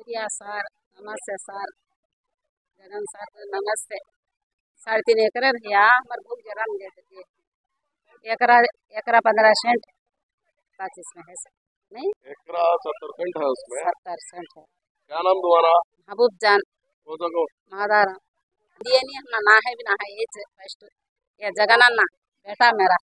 प्रिया sir नमस्ते sir Jagan sir नमस्ते 3.5 एकर भैया हमार भूख जरा दे दीजिए एकरा एकरा 15 सेंट 25 में है सर नहीं एकरा 70 सेंट है उसमें 70 सेंट है। क्या नाम तुम्हारा? हबूब जान हो सको मादारा दिए नहीं ना ना है भी ना है ये फर्स्ट ये जगन अन्ना बेटा मेरा